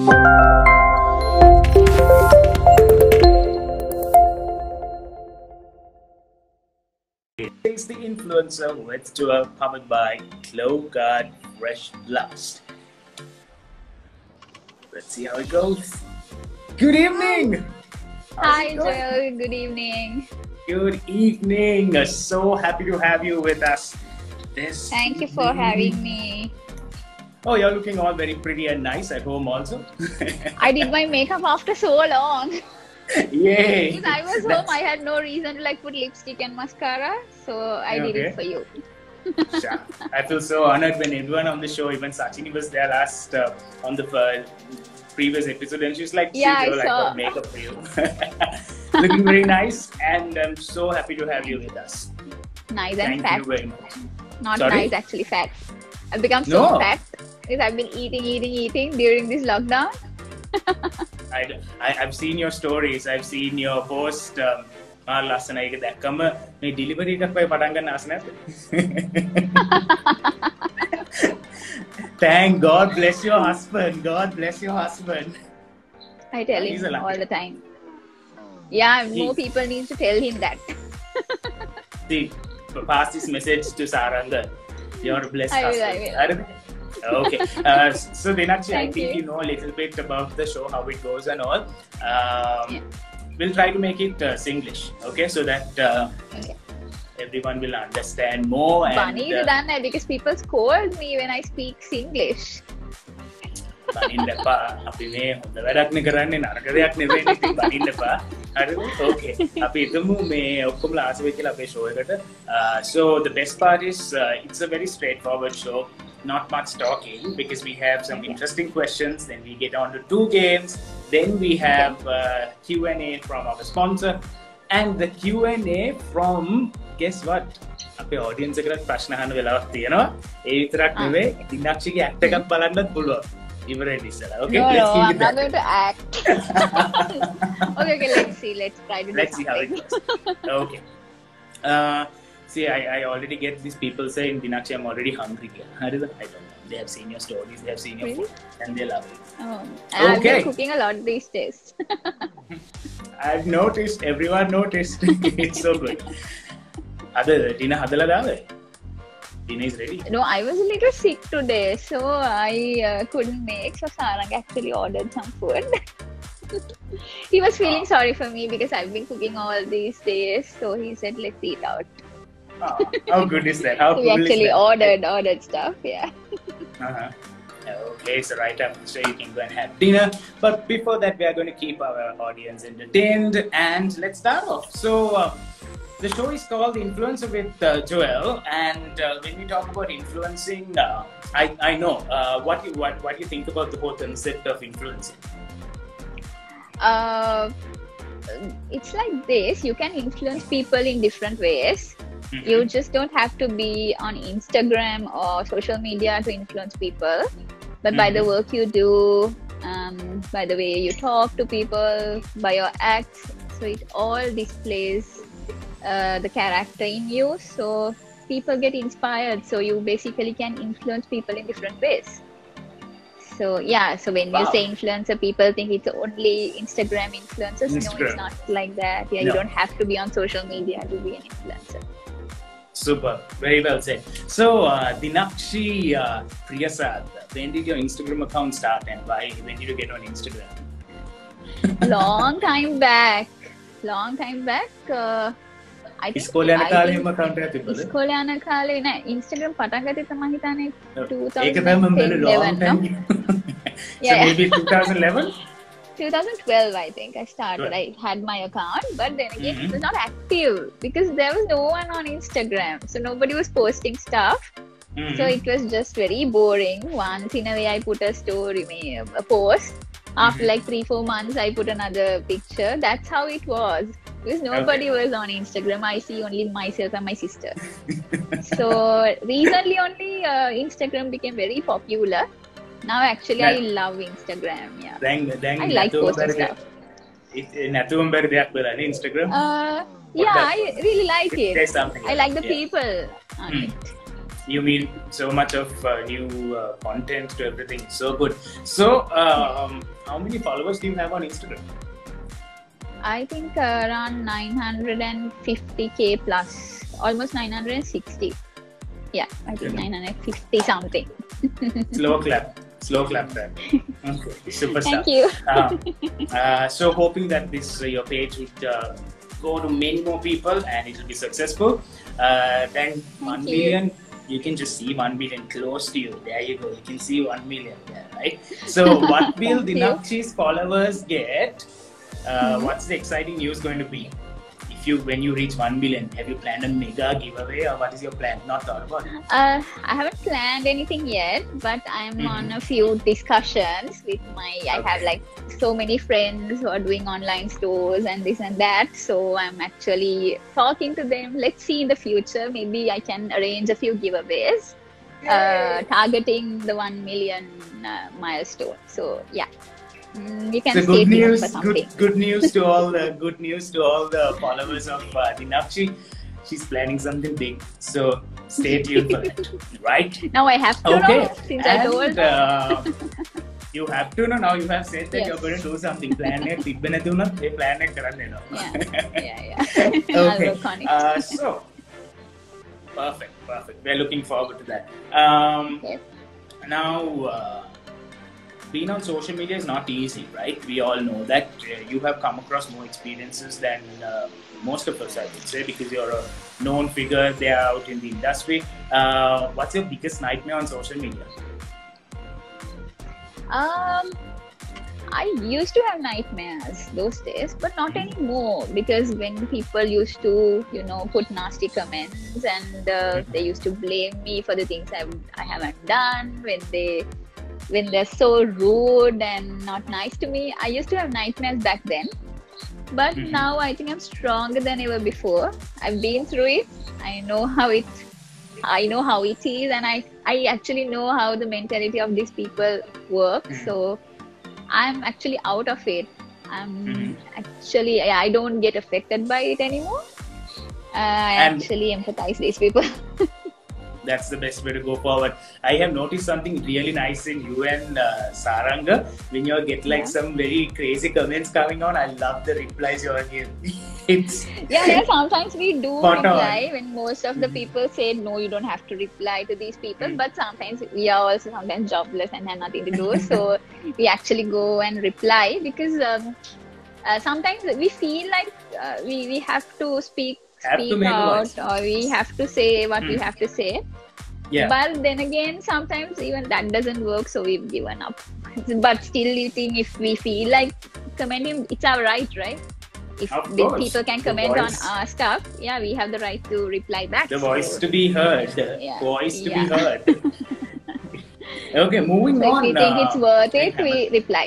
It's the influencer with Joel, powered by Glow Guard Fresh Blast. Let's see how it goes. Good evening. Hi, Joel. Good evening. Good evening. So happy to have you with us. Thank you for having me. Oh, you're looking all very pretty and nice at home also. I did my makeup after so long. Yay! Because I was home, I had no reason to put lipstick and mascara, so I did it for you. Sure. I feel so honored when everyone on the show, even Sachini was there last on the previous episode, and she's like, yeah, I got makeup for you. Looking very nice, and I'm so happy to have you with us. Nice and fat. Thank you very much. Not nice, actually fat. I've become so fat because I've been eating during this lockdown. I've seen your stories. I've seen your post. Last night දැක්කම මේ delivery එකක් වගේ පටන් ගන්න ආස නැද්ද? Thank God bless your husband. God bless your husband. I tell him all the time. Yeah, more people need to tell him that. See, pass this message to Saranga. You're a blessed husband. I will. Okay. So Dinakshi, I think you know a little bit about the show, how it goes and all. We'll try to make it Singlish, okay? So that everyone will understand more. Funny to done that because people scold me when I speak Singlish. බනින්නපා අපි මේ හොඳ වැඩක් නේ කරන්නේ නරක දෙයක් නෙවෙයි ඉතින් බනින්නපා හරිද ඕකේ අපි හිතමු මේ ඔක්කොම ආස වෙයි කියලා අපේ ෂෝ එකට so the best part is it's a very straightforward show, not much talking because we have some interesting questions, then we get on to 2 games, then we have Q&A from our sponsor, and the Q&A from, guess what, අපේ audience එකකට ප්‍රශ්න අහන්න වෙලාවක් තියෙනවා ඒ විතරක් නෙවෙයි දිනක්ෂිගේ act එකක් බලන්නත් පුළුවන් ඉවරයි ඉස්සලා okay no, I'm not going to act. okay let's see, let's try to let's see how it goes. Okay see I already get these people saying Dinakshi I'm already hungry here. I don't know, they have seen your stories, they have seen your food and they love it. I've been cooking a lot these days. I've noticed, everyone noticed. It's so good. Ada Dina hadala dawe. Dina is ready. No, I was a little sick today, so I couldn't make. So Sarang actually ordered some food. He was feeling sorry for me because I've been cooking all these days, so he said, "Let's eat out." How good is that? How he cool actually is that? ordered stuff, yeah. Okay, so right after, so you can go and have dinner. But before that, we are going to keep our audience entertained, and let's start off. So. The show is called Influencer with Joel, and when we talk about influencing, I know what do you think about the whole concept of influencing? It's like this: you can influence people in different ways. Mm-hmm. You just don't have to be on Instagram or social media to influence people, but by the work you do, by the way you talk to people, by your acts, so it all displays the character in you, so people get inspired, so you basically can influence people in different ways. So yeah, so when you say influencer, people think it's only Instagram influencers. No, it's not like that. Yeah, no. You don't have to be on social media to be an influencer. Super, very well said. So Dinakshi Priyasad, when did your Instagram account start and when did you get on Instagram? Long time back. I think ඉස්කෝලේ යන කාලේ එහෙම account එකක් තිබ්බද? ඉස්කෝලේ යන කාලේ නෑ Instagram පටන් ගත්තේ තමයි හිතන්නේ 2011. ඒක තමයි මම බැලුවා long time. So maybe 2011? 2012 I think I started. I had my account, but then again it was not active because there was no one on Instagram, so nobody was posting stuff. So it was just very boring. Once in a way I put a story, a post. After like 3-4 months I put another picture. That's how it was. Because nobody was on Instagram. I see only myself and my sister. So recently only Instagram became very popular. Now actually I love Instagram. Yeah. I like posting stuff. නැතුවම බැරි දෙයක් බලන්නේ Instagram. Yeah, I really like it. I like the people on it. You mean so much of new content to everything. So good. So, how many followers do you have on Instagram? I think around 950k plus, almost 960. Yeah, I think 950 something. Slow clap. Slow clap there. Okay, superstar. Thank you. So hoping that this your page would go to many more people and it will be successful. Then 1 million, you can just see 1 million close to you. There you go. You can see 1 million there, right? So what will Dinakshi's followers get? What's the exciting news going to be? When you reach 1 million, have you planned a mega giveaway or what is your plan? Not thought about it. I haven't planned anything yet, but I'm on a few discussions with I have like so many friends who are doing online stores and this and that. So I'm actually talking to them. Let's see in the future. Maybe I can arrange a few giveaways targeting the 1 million milestone. So yeah. We can so good news, for something. Good news to all the followers of Dinakshi. She's planning something big, so stay tuned for that. Right? Now I have to know since I told. You have to know now. You have said that you're going to do something. Plan it. Plan it. Yeah. Okay. So perfect. We're looking forward to that. Now. Being on social media is not easy, right? We all know that. You have come across more experiences than most of us, I would say, because you're a known figure there out in the industry. What's your biggest nightmare on social media? I used to have nightmares those days, but not anymore, because when people used to, put nasty comments and they used to blame me for the things I haven't done, when they're so rude and not nice to me. I used to have nightmares back then, but now I think I'm stronger than ever before. I've been through it. I know how it is, and I actually know how the mentality of these people work. So I'm actually out of it. I don't get affected by it anymore. I actually empathize these people. That's the best way to go forward. I have noticed something really nice in you and Saranga. When you get some very crazy comments coming on, I love the replies you are giving. Sometimes we do reply when most of the people say no, you don't have to reply to these people. But sometimes we are also sometimes jobless and have nothing to do, so we actually go and reply, because sometimes we feel like we have to speak out, or we have to say what we have to say. But then again, sometimes even that doesn't work, so we've given up. But still, you think if we feel like commenting, it's our right? If people can comment on our stuff, we have the right to reply back. The voice to be heard. Voice to be heard. Okay, moving on. If we think it's worth it, we reply.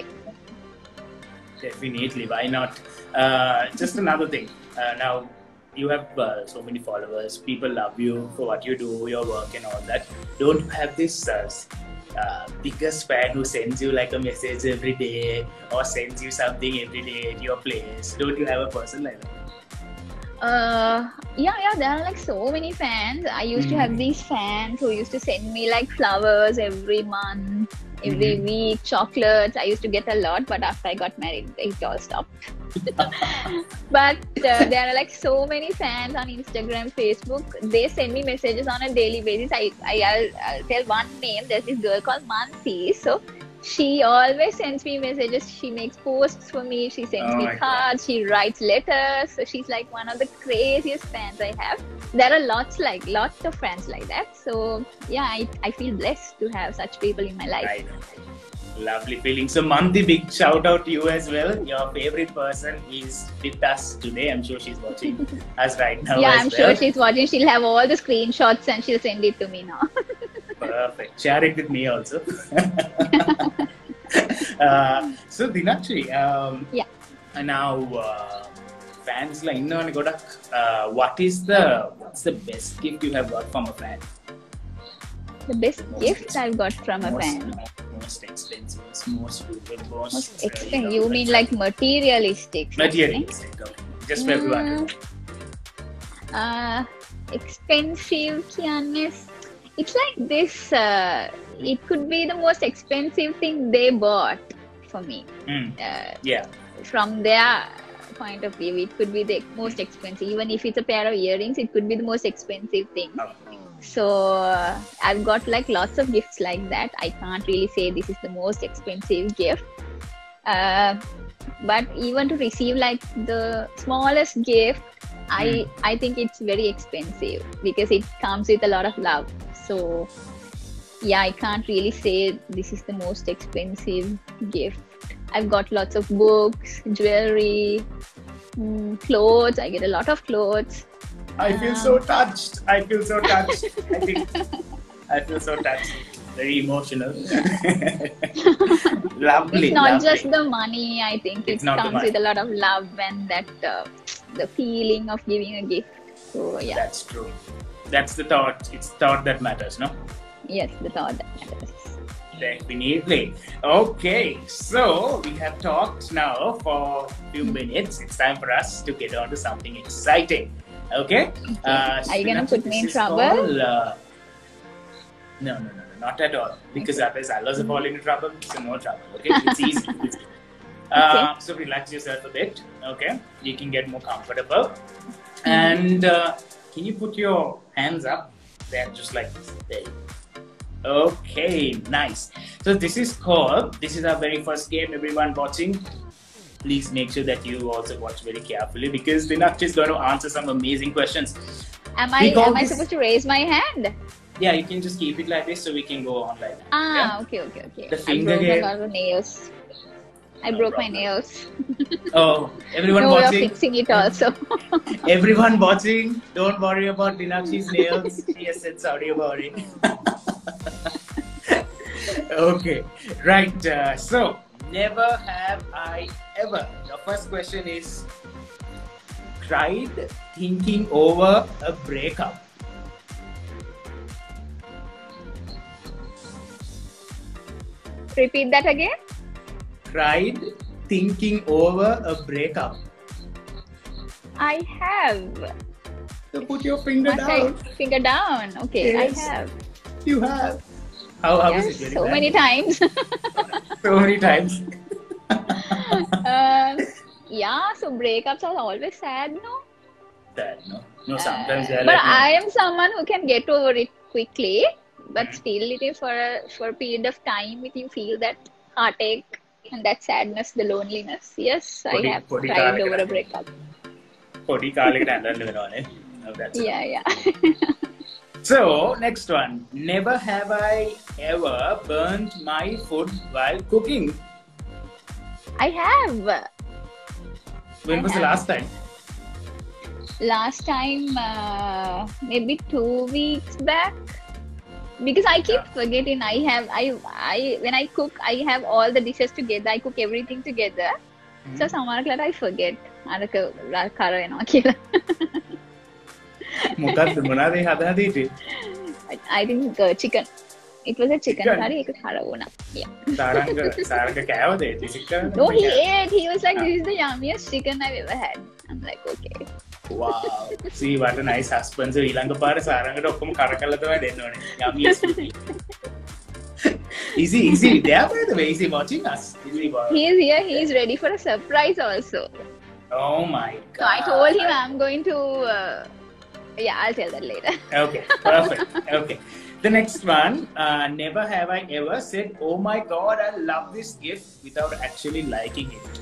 Definitely, why not? Just another thing. Now, you have so many followers. People love you for what you do, your work and all that. Don't you have this biggest fan who sends you like a message every day or sends you something every day at your place? Don't you have a person like that? There are like so many fans. I used to have these fans who used to send me like flowers every month, every week, chocolates. I used to get a lot, but after I got married, it all stopped. But there are like so many fans on Instagram, Facebook. They send me messages on a daily basis. I'll tell one name. There's this girl called Mansi. So she always sends me messages. She makes posts for me. She sends me cards. She writes letters. So she's like one of the craziest fans I have. There are lots of fans like that. So I feel blessed to have such people in my life. Lovely feeling. So Manti, big shout out to you as well. Your favorite person is with us today. I'm sure she's watching us right now. I'm sure she's watching. She'll have all the screenshots and she'll send it to me now. Perfect. Share it with me also. So Dinakshi, now fans like what's the best gift you have got from a fan? The best gift I've got from a fan. Most expensive, most expensive. You mean like materialistic? Materialistic. Okay. Just for everyone. Expensive. It's like this. It could be the most expensive thing they bought for me. Yeah. From their point of view, it could be the most expensive. Even if it's a pair of earrings, it could be the most expensive thing. So I've got like lots of gifts like that. I can't really say this is the most expensive gift. But even to receive like the smallest gift, I think it's very expensive because it comes with a lot of love. So yeah, I can't really say this is the most expensive gift. I've got lots of books, jewelry, clothes. I get a lot of clothes. I feel so touched. I feel so touched. I think I feel so touched. Very emotional. Lovely. It's not lovely. just the money. I think it comes with a lot of love and that the feeling of giving a gift. So yeah. That's true. That's the thought. It's thought that matters, no? Yes, the thought that matters. Definitely. Okay, so we have talked now for a few minutes. It's time for us to get on to something exciting. Okay? Are you going to put me in trouble? No, not at all. Because otherwise I'll also fall into trouble. So no trouble. Okay? It's easy. So relax yourself a bit. Okay? You can get more comfortable. And can you put your hands up? There, just like this. There you go. Okay, nice. So this is our very first game. Everyone watching, please make sure that you also watch very carefully because Dinakshi is going to answer some amazing questions. Am I supposed to raise my hand? Yeah, you can just keep it like this so we can go on like that. Ah, yeah? Okay. The finger game. I broke my nails. I broke my nails. Oh, everyone no watching. Way of fixing it also. Everyone watching, don't worry about Dinakshi's nails. She has said sorry about it. Okay, right. So, never have I ever. The first question is, cried thinking over a breakup. Repeat that again. Cried thinking over a breakup. I have. So put your finger down. Finger down. Okay, yes. I have. You have. How yes, is it? So many times. So many times. Yeah, so breakups are always sad, no? Sad, no? No, sometimes but like, I am someone who can get over it quickly. But still, it is for a period of time if you feel that heartache and that sadness, the loneliness. Yes, I have cried over a breakup. Yeah. So, next one. Never have I ever burnt my food while cooking. I have. When was the last time? Last time, maybe 2 weeks back. Because I keep forgetting. I when I cook, I have all the dishes together. I cook everything together. So samarakala I forget. Araka kara wenawa kiyala. මොකක්ද මොනවද හදලා දීටි? I think chicken. It was a chicken curry. It hara වුණා. Yeah. Saranga කෑවද A chicken? No, he ate. He was like, "This is the yummiest chicken I've ever had." I'm like, okay. Wow. See what a nice husband. So ඊළඟ පාර සාරංගට ඔක්කොම කරකලා තමයි දෙන්න ඕනේ. Yummiest food. Is he there by the way? Is he watching us? He is here. He is ready for a surprise also. Oh my god. So I told him I'm going to I'll tell that later. Okay, perfect. Okay. The next one, never have I ever said, "Oh my god, I love this gift" without actually liking it.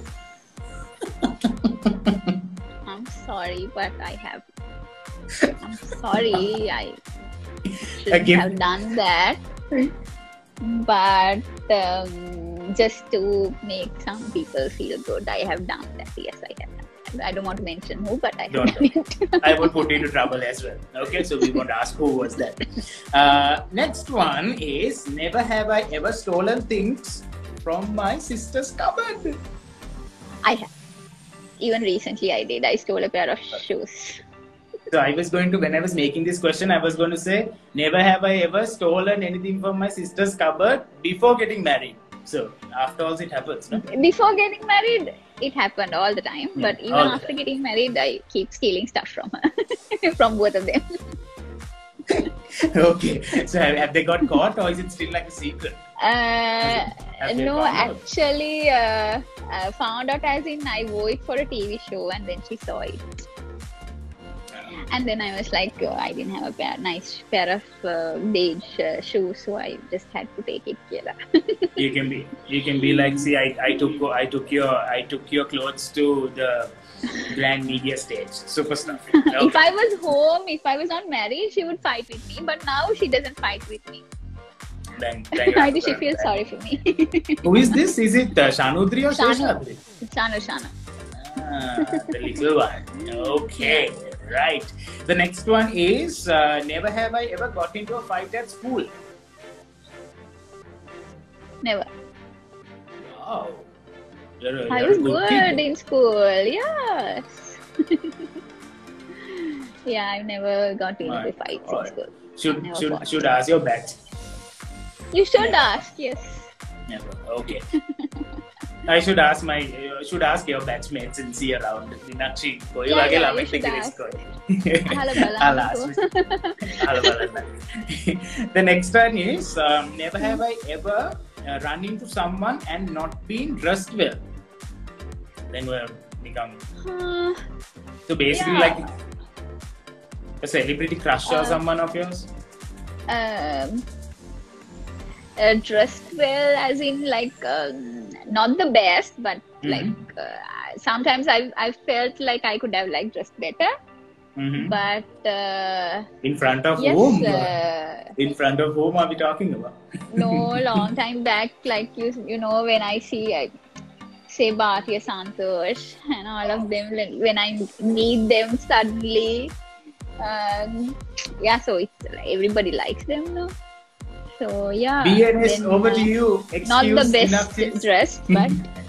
I'm sorry, but I have. I'm sorry, I shouldn't have done that. But just to make some people feel good, I have done that. Yes, I have done that. I don't want to mention who, but I have done it. I would put you into trouble as well. Okay, so we won't ask who was that. Next one is, never have I ever stolen things from my sister's cupboard. I have. Even recently I did. I stole a pair of shoes. So I was going to, when I was making this question, I was going to say, never have I ever stolen anything from my sister's cupboard before getting married. So after all, it happens, no? Before getting married, it happened all the time. But even after getting married, I keep stealing stuff from her. From both of them. Okay. So have they got caught or is it still like a secret? Have they No, found out? actually, found out as in I wore it for a TV show and then she saw it. And then I was like, I didn't have a nice pair of beige shoes, so I just had to take it here. You can be like, see, I took your clothes to the grand media stage, super stuff. Okay. If I was home, if I was not married, she would fight with me. But now she doesn't fight with me. Then I think she feels sorry for me. Who is this? Is it Shanudri or Shanu. Sheshadri? Shanu. The little one. Okay, right. The next one is never have I ever got into a fight at school. Never. Wow. I was good in school. Yes. Yeah, I've never got into fights in school. Should ask your batch. You should ask. Yes. Never. Okay. I should ask your batchmates and see around. Dinakshi, koi Yeah, wage you lamai should take ask. risk. I'll ask. The next one is never have I ever run into someone and not been dressed well. Then we'll become so basically Yeah. like a celebrity crush or someone of yours. Dressed well, as in like not the best, but like sometimes I felt like I could have like dressed better. Mm-hmm. But In front of yes, whom? In front of whom are we talking about? no, long time back, like you know, when I see say Bhartiya Santosh and all of them, when I meet them suddenly, yeah, so it's everybody likes them, no? So yeah. BNS, then, over to you. Excuse not the best enough. dressed, but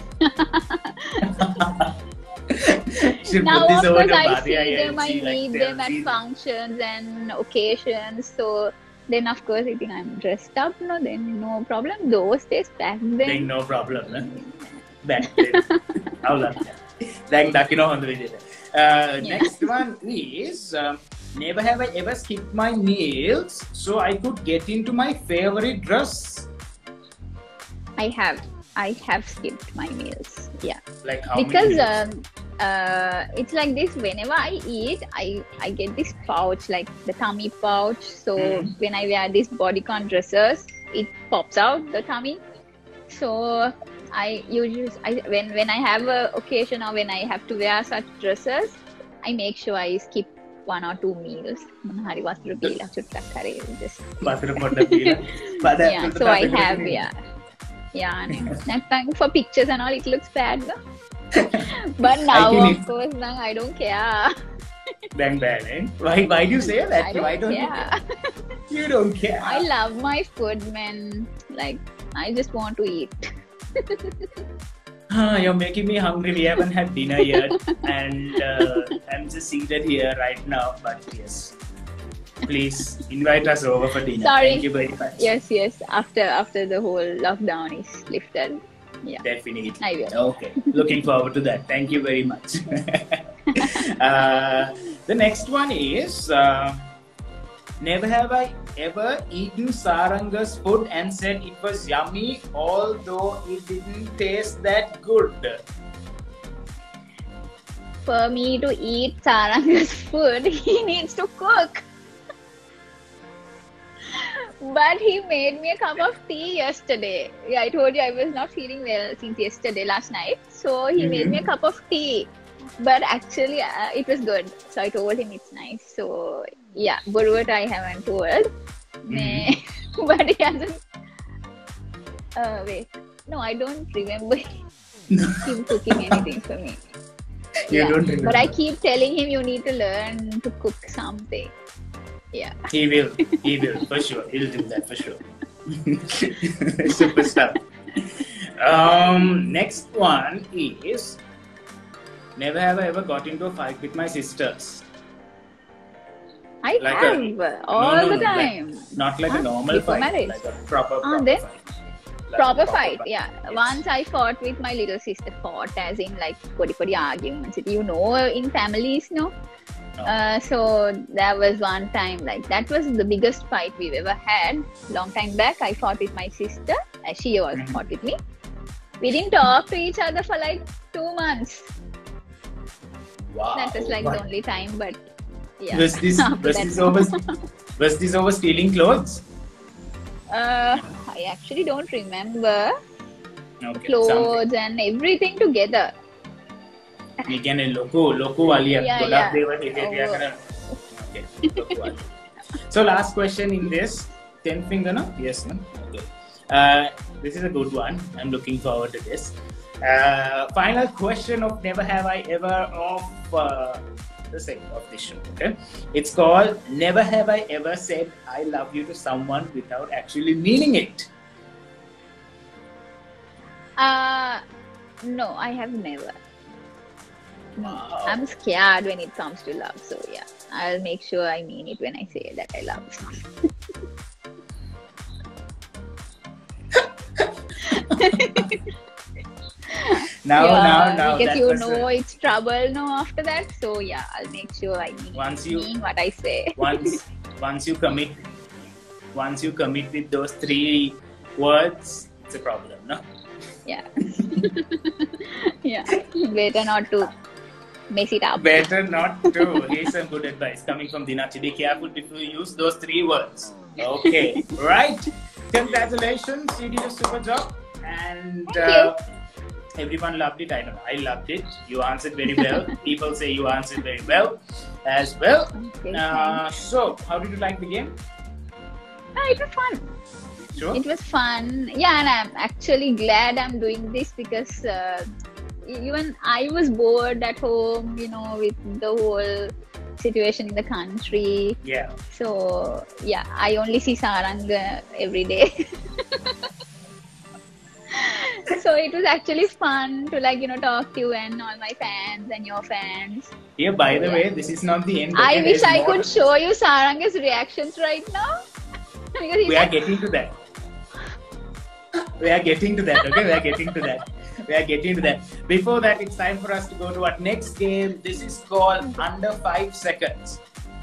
Should now put this of over course to I Bhatia see and them, I see, like, meet they'll them at see- functions and occasions. So then of course I think I'm dressed up, no, then no problem. Those days back Then then, no problem. Huh? Back then. How long? Then Dakino on the video. Next one is never have I ever skipped my meals so I could get into my favorite dress. I have skipped my meals. Yeah. Like how Because many meals? it's like this, whenever I eat, I get this pouch, like the tummy pouch. So when I wear these bodycon dresses, it pops out the tummy. So I usually when I have a occasion or when I have to wear such dresses, I make sure I skip 1 or 2 meals. Hari wasuru bila chuttak hari just Bathroom පොඩ්ඩක් දීලා. පද yeah. So I have yeah. For pictures and all, it looks bad, no? But now, can of course, now I don't care. Then bad, eh? Why do you say that? I don't Why don't care. you don't care? I love my food, man. Like, I just want to eat. You're making me hungry. We haven't had dinner yet, and I'm just seated here right now. But yes, please invite us over for dinner. Sorry. Thank you very much. Yes. After the whole lockdown is lifted. Yeah. Definitely. I will. Okay. Looking forward to that. Thank you very much. The next one is never have I ever eaten Saranga's food and said it was yummy, although it didn't taste that good. For me to eat Saranga's food, he needs to cook. But he made me a cup of tea yesterday. Yeah, I told you I was not feeling well since yesterday, last night. So he made me a cup of tea. But actually, it was good. So I told him it's nice. So yeah, Burwat I haven't told. But he hasn't. Wait. No, I don't remember him cooking anything for me. You don't remember. But I keep telling him you need to learn to cook something. Yeah. He will, for sure. He'll do that for sure. Super stuff. Next one is never have I ever got into a fight with my sisters. I Like have all the like, time. not like a normal Before fight, marriage. like a proper Then? fight. Like a Proper fight, yeah. Yes. Once I fought with my little sister, as in like podi arguments. You know, in families, no? So there was one time, like that was the biggest fight we've ever had. Long time back, I fought with my sister. She also fought with me. We didn't talk to each other for like 2 months. Wow. That was like the only time, but yeah. Was this over stealing clothes? I actually don't remember. Okay, Clothes and everything together. We can loco wali Yeah. Okay, loco wali. So last question in this 10 finger, no? Yes, no? Okay. This is a good one. I'm looking forward to this. Final question of Never Have I Ever of the segment of this show. Okay, it's called Never Have I Ever Said I Love You to someone without actually meaning it. No, I have never. Wow. I'm scared when it comes to love, so yeah, I'll make sure I mean it when I say that I love. Now, because you know it's trouble now after that, so yeah, I'll make sure I mean what I say. once you commit with those 3 words, it's a problem, no? Yeah. Yeah. Better not to mess it up. Better not to. Here's some good advice coming from Dinakshi. Be careful before you use those 3 words. Okay, right. Congratulations, you did a super job, and everyone loved it. I know, I loved it. You answered very well. People say you answered very well as well. Okay, so, how did you like the game? it was fun. Sure. It was fun. Yeah, and I'm actually glad I'm doing this because even I was bored at home, with the whole situation in the country. Yeah. So, yeah, I only see Saranga every day. So it was actually fun to talk to you and all my fans and your fans. Yeah, by the way, this is not the end. I wish I could show you Saranga's reactions right now. Because we are getting to that. We are getting to that, okay? We are getting to that. Before that, it's time for us to go to our next game. This is called Under 5 Seconds.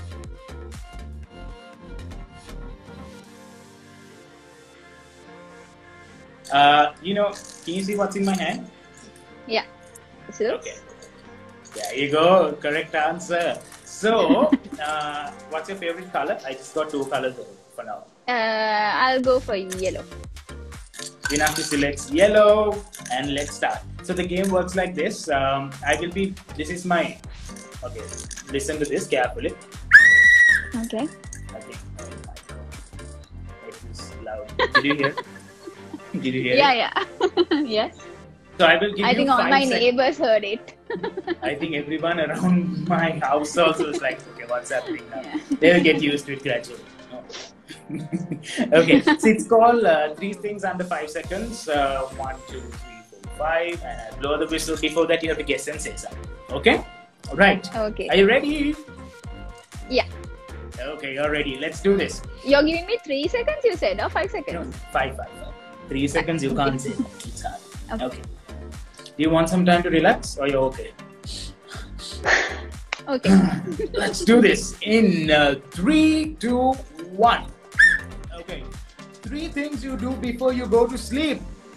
Can you see what's in my hand? Yeah. Okay. There you go. Correct answer. So, what's your favorite color? I just got 2 colors for now. I'll go for yellow. Dinakshi selects yellow, and let's start. So the game works like this. This is my. Okay, listen to this carefully. Okay. I think. Oh my God. It is loud. Did you hear? Did you hear? Yeah. Yes. So I will give you 5 seconds. I think all my neighbors heard it. I think everyone around my house also is like, okay, what's happening now? Yeah. They will get used to it gradually. Okay, so it's called 3 things under 5 seconds. 1, 2, 3, 4, 5, and I blow the whistle. Before that, you have to guess and say something. Okay? All right. Okay. Are you ready? Yeah. Okay, you're ready. Let's do this. You're giving me 3 seconds, you said, or 5 seconds? No, 5. 3 seconds, you can't say. It's hard. Okay. Do you want some time to relax, or you're okay? Okay. Let's do this in 3, 2, 1. Okay. 3 things you do before you go to sleep.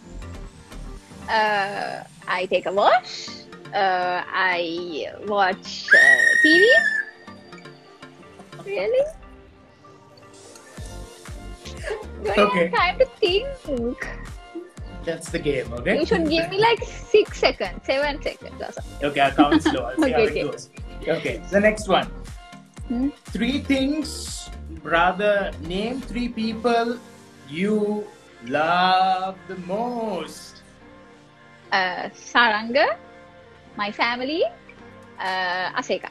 I take a wash. I watch TV. Really? Okay. Time to think. That's the game, okay? You should give me like 6 seconds, 7 seconds or something. Okay, I'll count slow. I'll see how it goes. Okay, the next one. 3 things, name 3 people you love the most. Saranga, my family, Aseka.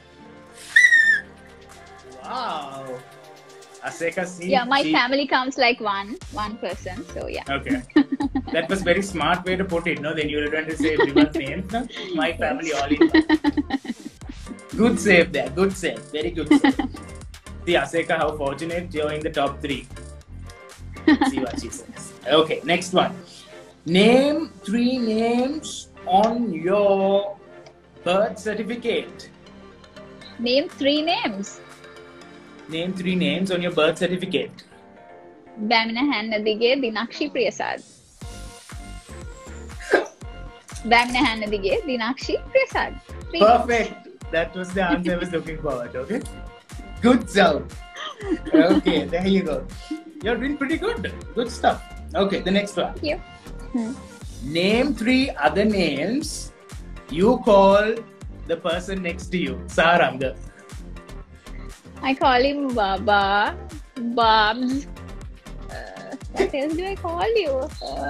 Wow. Aseka, yeah, my family counts like one person, so yeah. Okay. That was very smart way to put it, no? Then you were going to say everyone's name, no? My family all in one. Good save there, good save, very good save. See, Aseka, how fortunate you're in the top 3. See what she says. Okay, next one. Name 3 names on your birth certificate. Name 3 names. Name 3 names on your birth certificate. Bamina Hannadige Dinakshi Priyasad. Bamina Hannadige Dinakshi Priyasad. Perfect. That was the answer I was looking forward. Okay. Good job. Okay, there you go. You're doing pretty good. Good stuff. Okay, the next one. Thank you. Name 3 other names you call the person next to you. Saranga. I call him Baba, Babs. What else do I call you?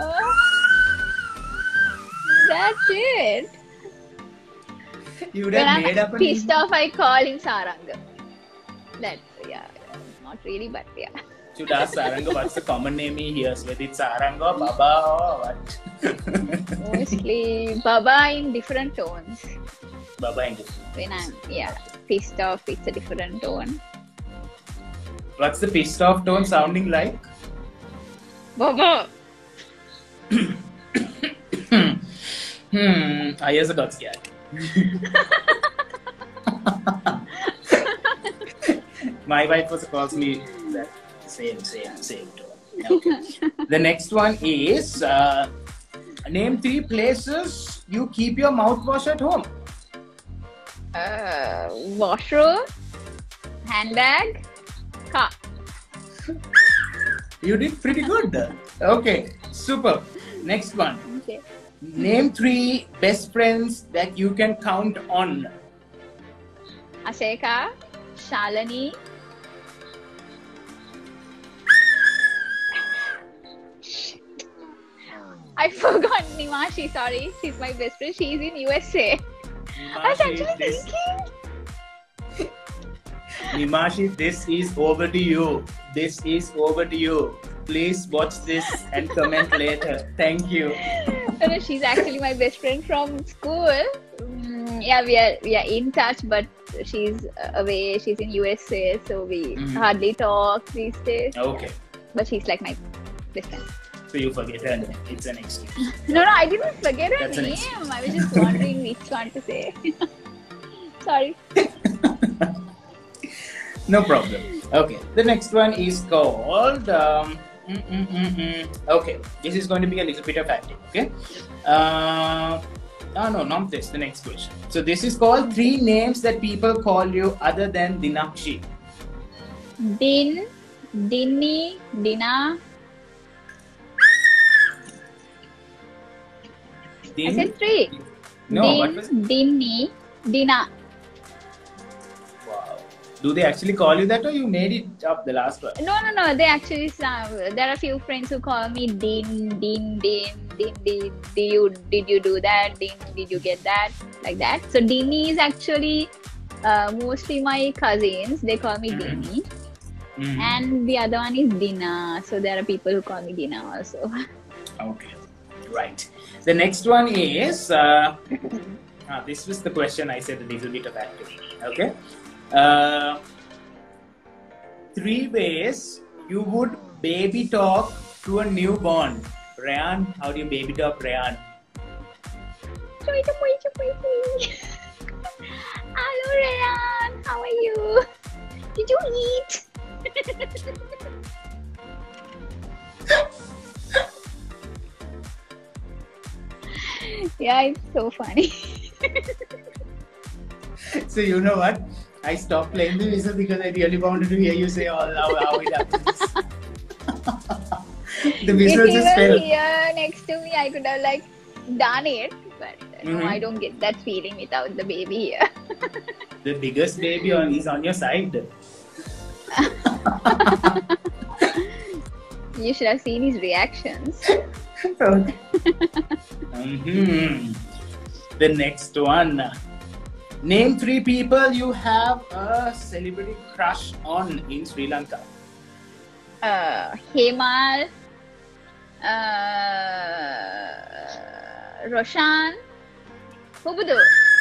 That's it. You would When have I'm made up a pissed name. off, I call him Saranga. That's, yeah, not really, but yeah. Should ask Saranga what's the common name he hears, whether it's Saranga or Baba or what. Mostly Baba in different tones. Baba and When I'm, pissed off, it's a different tone. What's the pissed off tone sounding like? Baba! I also got scared. My wife also calls me that same tone. Okay. The next one is name 3 places you keep your mouthwash at home. Washroom, handbag, car. You did pretty good. Okay, super. Next one. Okay. Name 3 best friends that you can count on. Asheka, Shalini. I forgot Nimashi, sorry. She's my best friend. She's in USA. I was actually thinking. Nimashi, this is over to you. This is over to you. Please watch this and comment later. Thank you. No, she's actually my best friend from school. Yeah, we are in touch, but she's away. She's in USA, so we hardly talk these days. Okay. But she's like my best friend. So you forget her name. It's an excuse. No, I didn't forget her That's an name. excuse. I was just wondering which one to say. Sorry. No problem. Okay. The next one is called. Okay. This is going to be a little bit of acting. Okay. No, not this. The next question. So this is called 3 names that people call you other than Dinakshi. Din, Dinny, Dina. I Din? said 3. No, Din, what was it? Dinny, Dina. Wow. Do they actually call you that or you made it up the last one? No. They actually, there are a few friends who call me Din. Did you do that? Din, did you get that? Like that. So Dinny is actually mostly my cousins. They call me Dinny. And the other one is Dina. So there are people who call me Dina also. Okay. Right. The next one is this was the question I said a little bit of acting. Okay. 3 ways you would baby talk to a newborn. Rayan, how do you baby talk Rayan? Hello, Rayan. How are you? Did you eat? Yeah, it's so funny. So you know what? I stopped playing the whistle because I really wanted to hear you say all how it happens. The whistle If you just were fell. here next to me, I could have like done it, but no, I don't get that feeling without the baby here. The biggest baby is on your side. You should have seen his reactions. Okay. The next one. Name 3 people you have a celebrity crush on in Sri Lanka. Hemal, Roshan, Pubudu.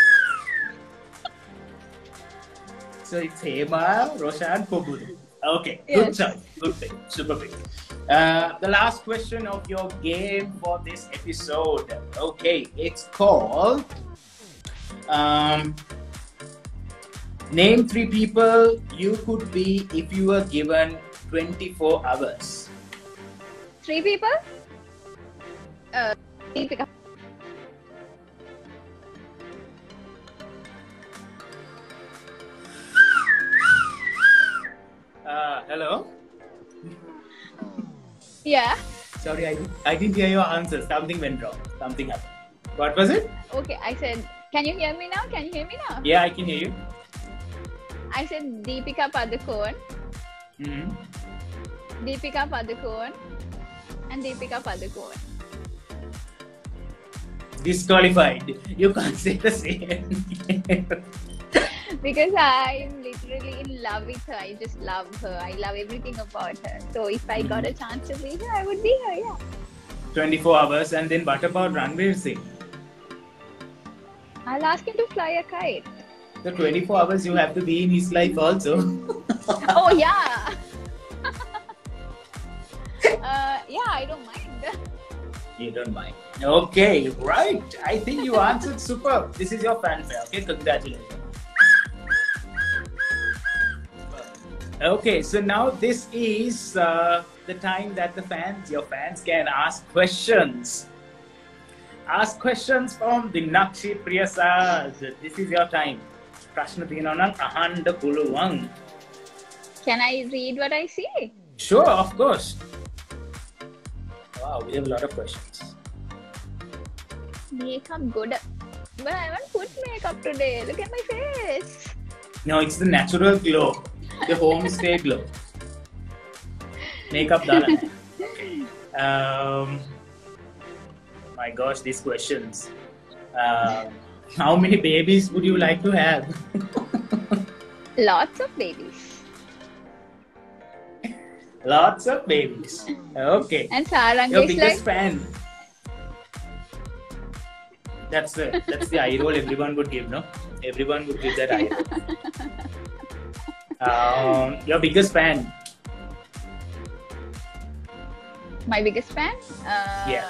So it's Hema, Roshan, Pubudu. Okay, Yes. good job. Good thing. Super big. The last question of your game for this episode. Okay, it's called Name 3 people you could be if you were given 24 hours. 3 people? Deepika. Hello? Yeah. Sorry, I didn't hear your answer. Something went wrong. Something happened. What was it? Okay, I said, can you hear me now? Can you hear me now? Yeah, I can hear you. I said Deepika Padukone, Deepika Padukone, and Deepika Padukone. Disqualified. You can't say the same. Because I'm literally in love with her. I just love her. I love everything about her. So if I got a chance to be her, I would be her, yeah. 24 hours. And then what about Ranveer Singh? I'll ask him to fly a kite. The 24 hours you have to be in his life also. Oh, yeah. Yeah, I don't mind. You don't mind. Okay, right. I think you answered super. This is your fanfare. Okay, congratulations. Okay, so now this is the time that your fans can ask questions. Ask questions from Dinakshi Priyasad. This is your time. Prashna තියෙනවා නම් අහන්න පුළුවන්. Can I read what I see? Sure, of course. Wow, we have a lot of questions. Makeup good. But I haven't put makeup today. Look at my face. No, it's the natural glow. The homestay glow. Makeup dala. My gosh, these questions. How many babies would you like to have? Lots of babies. Lots of babies. Okay. And Sarang Your is biggest like... fan. That's the eye roll everyone would give, no? Everyone would give that eye roll. Your biggest fan. My biggest fan? Yeah.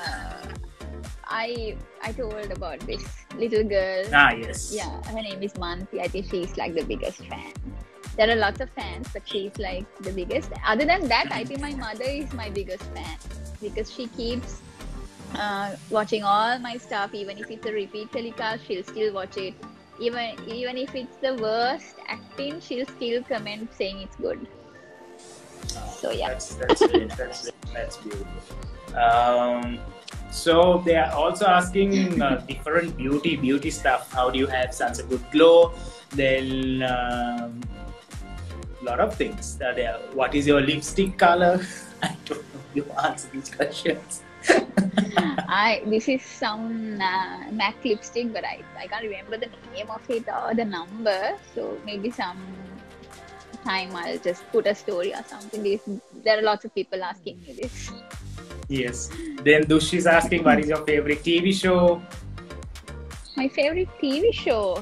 I told about this little girl. Ah, yes. Yeah, her name is Manti. I think she's like the biggest fan. There are lots of fans, but she's like the biggest. Other than that, I think my mother is my biggest fan because she keeps watching all my stuff. Even if it's a repeat telecast, she'll still watch it. Even if it's the worst acting, she'll still comment saying it's good. So yeah, That's beautiful. So they are also asking different beauty stuff. How do you have such a good glow? Then lot of things. What is your lipstick color? I don't know. You answer these questions. This is some MAC lipstick, but I can't remember the name of it or the number. So maybe some time I'll just put a story or something. There are lots of people asking me this. Yes. Then Dush is asking, what is your favorite TV show? My favorite TV show?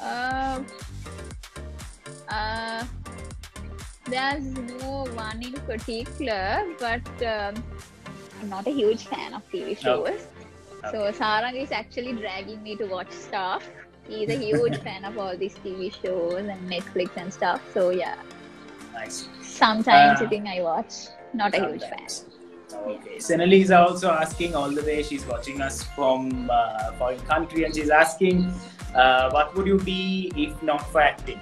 There's no one in particular, but I'm not a huge fan of TV shows. Okay. So Sarang is actually dragging me to watch stuff. He's a huge fan of all these TV shows and Netflix and stuff. So yeah. Nice. Sometimes I think I watch. Not a huge fan. Okay. Senali is also asking all the way. She's watching us from foreign country, and she's asking, what would you be if not for acting?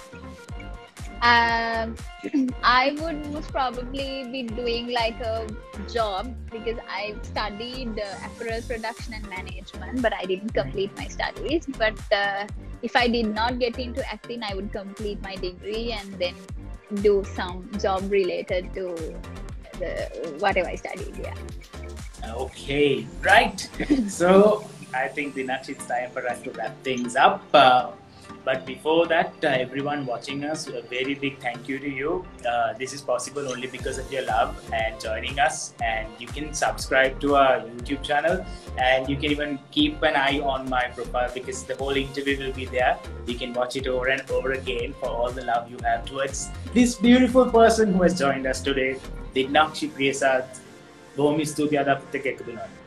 I would most probably be doing like a job because I studied apparel production and management, but I didn't complete my studies. But if I did not get into acting, I would complete my degree and then do some job related to whatever I studied. Yeah. Okay, right. So I think Dinakshi, it's time for us to wrap things up. But before that, everyone watching us, a very big thank you to you. This is possible only because of your love and joining us. And you can subscribe to our YouTube channel, and you can even keep an eye on my profile because the whole interview will be there. You can watch it over and over again for all the love you have towards this beautiful person who has joined us today, Dinakshi Priyasad. බොහොම ස්තුතියි අද අපිත් එක්ක එකතු වුණාට.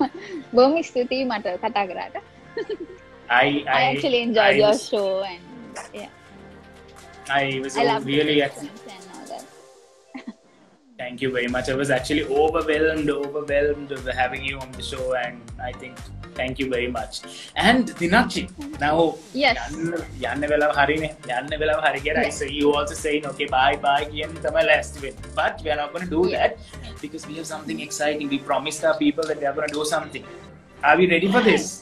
බොහොම ස්තුතියි මට කතා කරාට. I actually enjoyed your show and Yeah. I was I love really. and all that. Thank you very much. I was actually overwhelmed with having you on the show, and I think thank you very much. And Dinakshi, now Yes. yanne velawa hari I say you also saying okay bye kiyan tama last win. But we are not going to do that because we have something exciting. We promised our people that we are going to do something. Are we ready for this?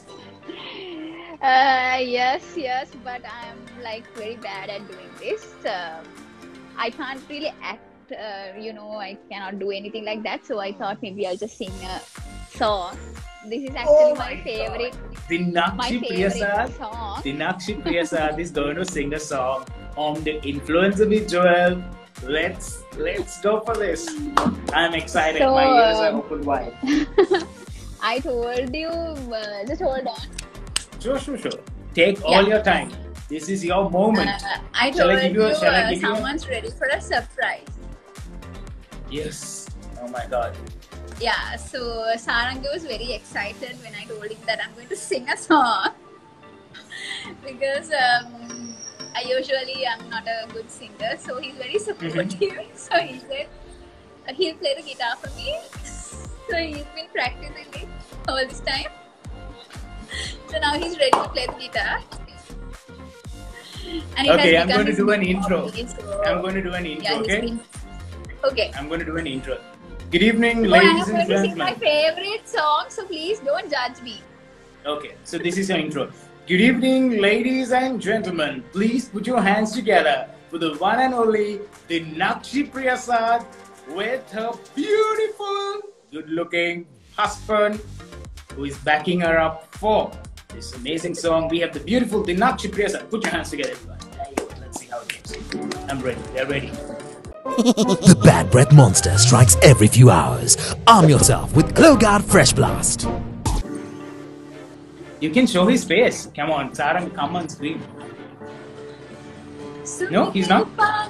Yes, but I'm like very bad at doing this. I can't really act. I cannot do anything like that. So I thought maybe I'll just sing a song. This is actually my favorite. Dinakshi Priyasad. Song. Dinakshi Priyasad is going to sing a song on the influencer with Joel. Let's go for this. I'm excited. So, my ears are open wide. I told you. Just hold on. Sure. Take all your time. This is your moment. I told you someone's ready for a surprise. Yes. Oh my God. Yeah, so Saranga was very excited when I told him that I'm going to sing a song. Because I'm not a good singer, so he's very supportive. So he said he'll play the guitar for me. So he's been practicing it all this time. So now he's ready to play the guitar. And okay, I'm going to do an intro. Okay. Okay. I'm going to do an intro. Good evening, ladies and gentlemen. I'm going to sing my favorite song, so please don't judge me. Okay, so this is your intro. Good evening, ladies and gentlemen. Please put your hands together for the one and only Dinakshi Priyasad with her beautiful, good-looking husband who is backing her up for this amazing song. We have the beautiful Dinakshi Priyasad. Put your hands together, everyone. Let's see how it goes. I'm ready. They're ready. The bad breath monster strikes every few hours. Arm yourself with Glowguard Fresh Blast. You can show his face. Come on, Sarang, come on screen. No, he's not.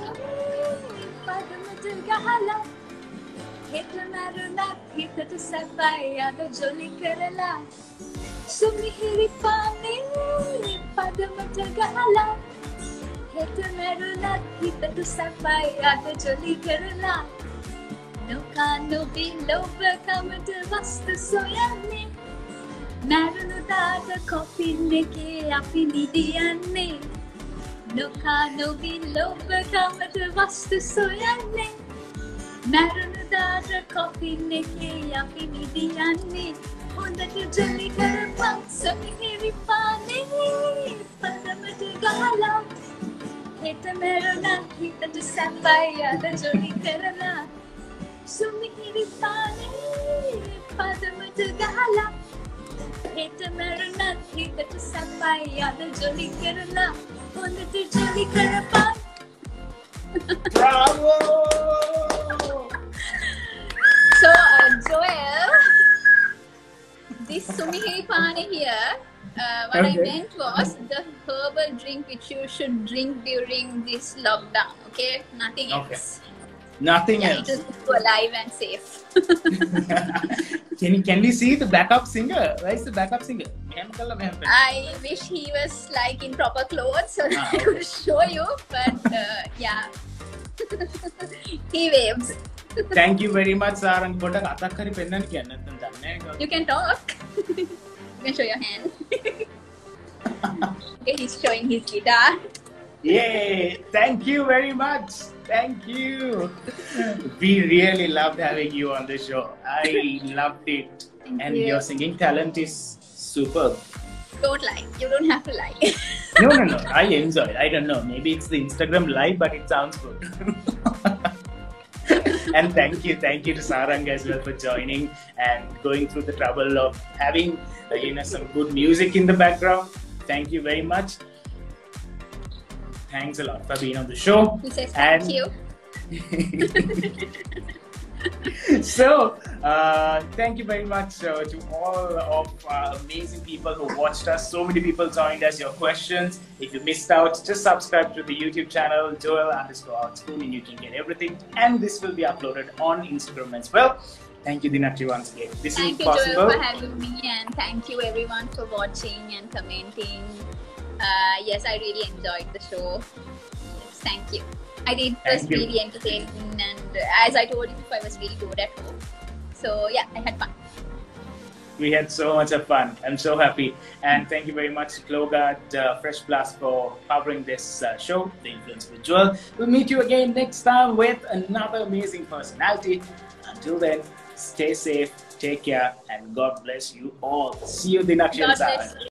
Narunudada koppineke api nidiyanne Nokano biloba kamata vastu soyanne Narunudada koppineke api nidiyanne Hondata jolly karapan samihiripane Padamata gala Heta merona hitata sapaya da jolly karala Sumihiripane Padamata gala Heta marunat, heta to sampai, ada jolly kerala, onda to jolly karapan. Bravo! So, Joel, this Sumihiri Pane here, what I meant was the herbal drink which you should drink during this lockdown, okay? Nothing else. Nothing else. It is alive and safe. Can we see the backup singer? Where is the backup singer? I wish he was like in proper clothes so that I could show you, but yeah. He waves. Thank you very much, Sarang. You can talk. You can show your hand. Okay, he's showing his guitar. Yay! Thank you very much. Thank you. We really loved having you on the show. I loved it. And your singing talent is superb. Don't lie. You don't have to lie. No. I enjoy it. I don't know. Maybe it's the Instagram live, but it sounds good. And thank you to Sarang as well for joining and going through the trouble of having some good music in the background. Thank you very much. Thanks a lot for being on the show. He says thank you. So, thank you very much to all of amazing people who watched us. So many people joined us. Your questions. If you missed out, just subscribe to the YouTube channel, Joel_Outspoon, and you can get everything. And this will be uploaded on Instagram as well. Thank you, Dinakshi, once again. Thank you, Joel, for having me, and thank you everyone for watching and commenting. Yes, I really enjoyed the show. Yes, thank you. I think it was Thank you. really entertaining, and as I told you before, I was really bored at home. So yeah, I had fun. We had so much of fun. I'm so happy. And thank you very much, Glowguard Fresh Plus, for powering this show, The Influence with Joel. We'll meet you again next time with another amazing personality. Until then, stay safe, take care, and God bless you all. See you, Dinakshan God bless you.